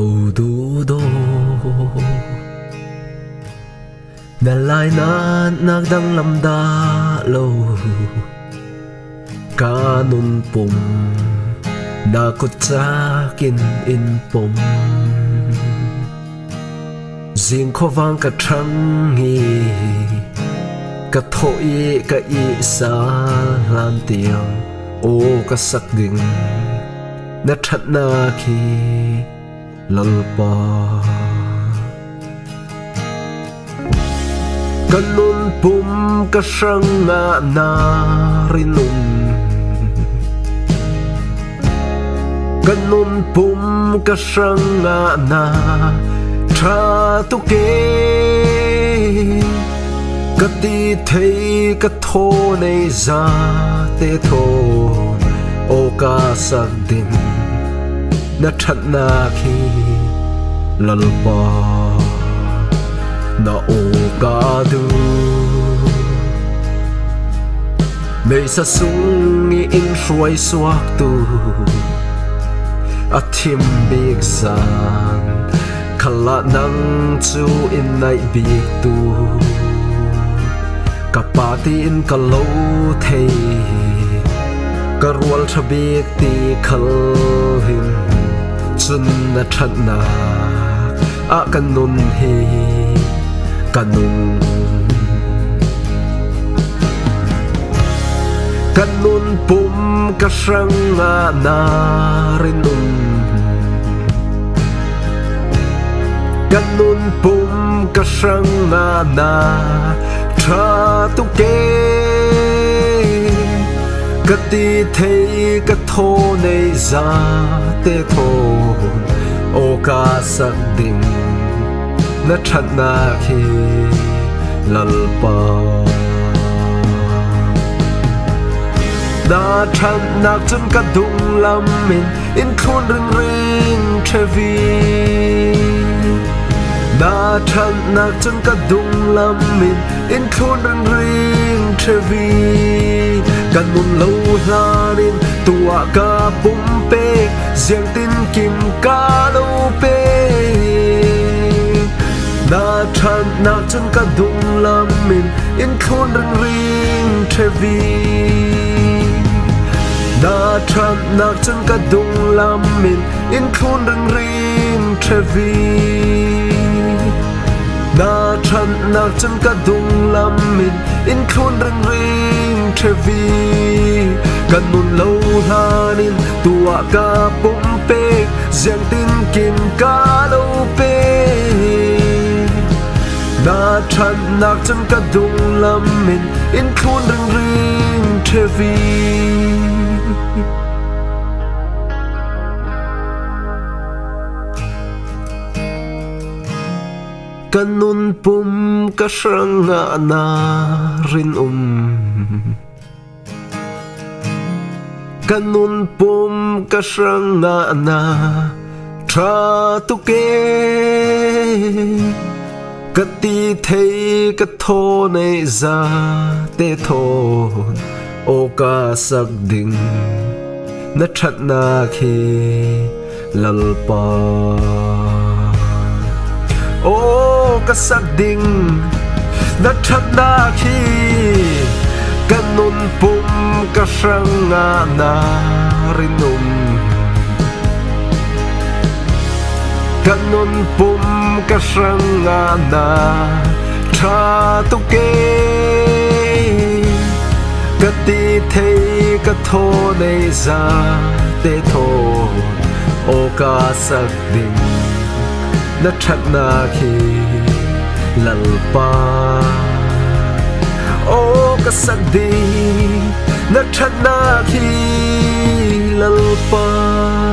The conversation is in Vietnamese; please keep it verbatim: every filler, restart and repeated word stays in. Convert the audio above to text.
du do na lai na nagdang lamda lo kanun pum na kutsakin in pum riêng khó vang cả trăng hi cả thổi cả y sa lan tiếng ô cả sắc đình na thật na khi lalpa kanun pum ka sang na na rinun kanun pum ka sang na na tra tu ke ka ti thei ka tho nei za te tho o ka sak din na that na khi lalpa na o ka du mei sa sung i in shuai suak tu a thim big san khala nang chu in nai big tu ka party in ka lo thei ka rual tha big ti khal him chun na that na a kanun hi kanun kanun pum ka sang na na rinun kanun pum ka sang na na tra tu ke ka ti thei ka tho nei za te tho o ka sak ding na that na khi lalpa na that na chun ka dung lam min in khun ring ring thevi na that na chun ka dung lam min in khun ring ring thevi kan mun lo hlanin tua ka pum pe ziang tin kim ka lo pe na that na chun ka dung lam min in khun ring ring thevi na that na chun ka dung lam min in khun ring ring thevi na that na chun ka dung lam min in khun ring ring thevi kan mun lo hanin tua ka pum pe ziang tin kim ka lo pe na that na chun ka dung lam min in khun ring ring thevi kanun pum ka sang na na rin um kanun pum ka sang na na tra tu ke ka ti thei ka tho nei za te tho o ka sak ding na that na khi lalpa o ka sak ding na that na khi kanun pum ka sang na na rinum kanun pum ka sang na na tra tu ke ka ti thei ka tho nei za te tho o ka sak ding na that na khi lalpa o ka sak ding na that na khi lalpa